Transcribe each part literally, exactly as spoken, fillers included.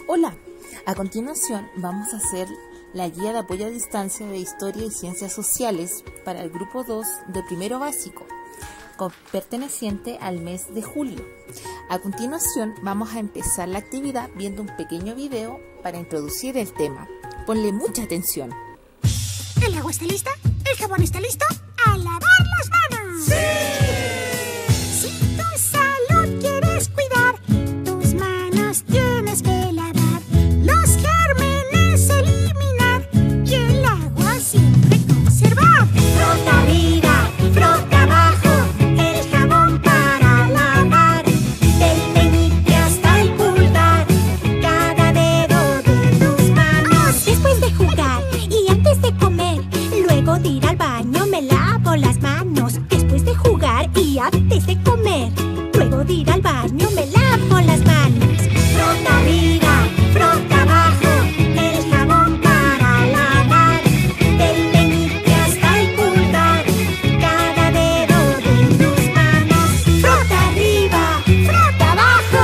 Hola, a continuación vamos a hacer la guía de apoyo a distancia de Historia y Ciencias Sociales para el grupo dos de primero básico, perteneciente al mes de julio. A continuación vamos a empezar la actividad viendo un pequeño video para introducir el tema. Ponle mucha atención. ¿El agua está lista? ¿El jabón está listo? ¡A lavar las manos! ¡Sí! Si tu salud quieres cuidar, tus manos tienes que lavar. Los gérmenes eliminar y el agua siempre conservar. Frota arriba, frota abajo, el jabón para lavar. Del meñique hasta el pulgar, cada dedo de tus manos. Después de jugar y antes de comer, luego de ir al baño me lavo las manos. Después de jugar y antes de comer, luego de ir al baño me lavo las manos. Frota arriba, frota abajo, el jabón para lavar. Del meñique hasta el pulgar, cada dedo de tus manos. Frota arriba, frota abajo.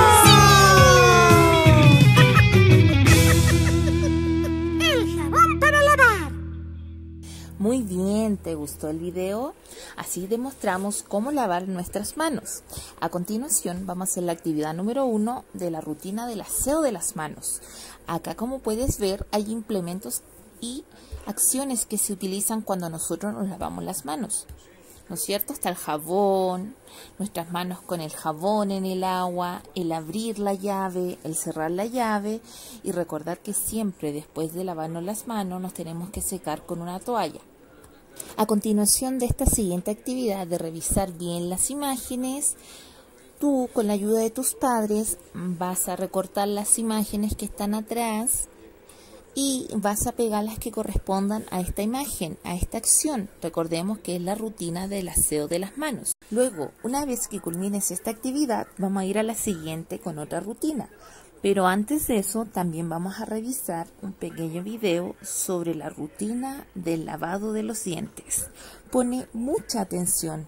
¡Sí! El jabón para lavar. Muy bien, ¿te gustó el video? Así demostramos cómo lavar nuestras manos. A continuación vamos a hacer la actividad número uno de la rutina del aseo de las manos. Acá, como puedes ver, hay implementos y acciones que se utilizan cuando nosotros nos lavamos las manos, ¿no es cierto? Está el jabón, nuestras manos con el jabón en el agua, el abrir la llave, el cerrar la llave y recordar que siempre después de lavarnos las manos nos tenemos que secar con una toalla. A continuación de esta siguiente actividad de revisar bien las imágenes, tú con la ayuda de tus padres vas a recortar las imágenes que están atrás y vas a pegar las que correspondan a esta imagen, a esta acción. Recordemos que es la rutina del aseo de las manos. Luego, una vez que culmines esta actividad, vamos a ir a la siguiente con otra rutina. Pero antes de eso, también vamos a revisar un pequeño video sobre la rutina del lavado de los dientes. Pone mucha atención.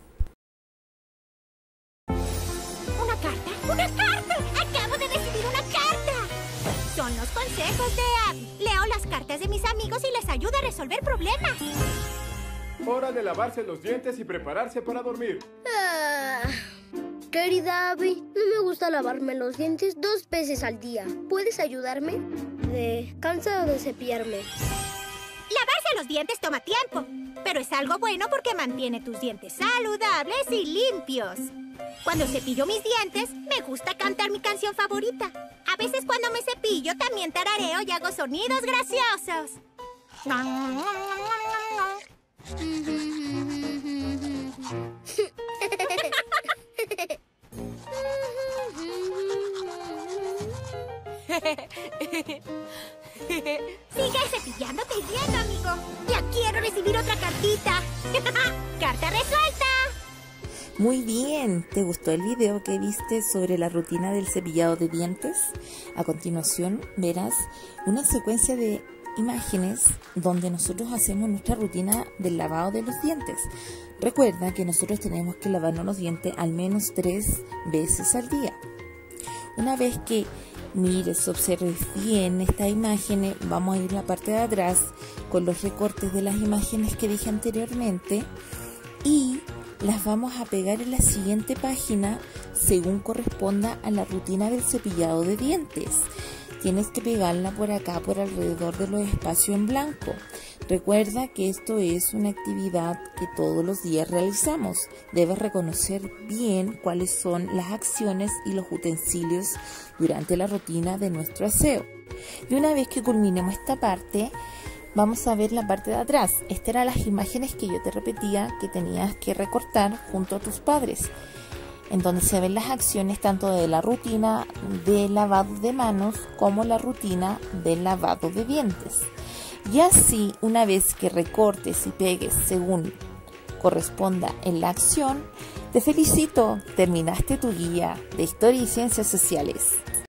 ¿Una carta? ¡Una carta! ¡Acabo de recibir una carta! Son los consejos de Abby. Leo las cartas de mis amigos y les ayudo a resolver problemas. Hora de lavarse los dientes y prepararse para dormir. Ah, querida Abby, no me gusta lavarme los dientes dos veces al día. ¿Puedes ayudarme? De cansado de cepillarme. Lavarse los dientes toma tiempo, pero es algo bueno porque mantiene tus dientes saludables y limpios. Cuando cepillo mis dientes, me gusta cantar mi canción favorita. A veces cuando me cepillo también tarareo y hago sonidos graciosos. Sigue cepillándote bien, amigo. Ya quiero recibir otra cartita. ¡Carta resuelta! Muy bien, ¿te gustó el video que viste sobre la rutina del cepillado de dientes? A continuación verás una secuencia de imágenes donde nosotros hacemos nuestra rutina del lavado de los dientes. Recuerda que nosotros tenemos que lavarnos los dientes al menos tres veces al día. Una vez que mires, observes bien estas imágenes, vamos a ir a la parte de atrás con los recortes de las imágenes que dije anteriormente y las vamos a pegar en la siguiente página según corresponda a la rutina del cepillado de dientes. Tienes que pegarla por acá, por alrededor de los espacios en blanco. Recuerda que esto es una actividad que todos los días realizamos. Debes reconocer bien cuáles son las acciones y los utensilios durante la rutina de nuestro aseo. Y una vez que culminemos esta parte, vamos a ver la parte de atrás. Estas eran las imágenes que yo te repetía que tenías que recortar junto a tus padres, en donde se ven las acciones tanto de la rutina de lavado de manos como la rutina del lavado de dientes. Y así, una vez que recortes y pegues según corresponda en la acción, te felicito, terminaste tu guía de Historia y Ciencias Sociales.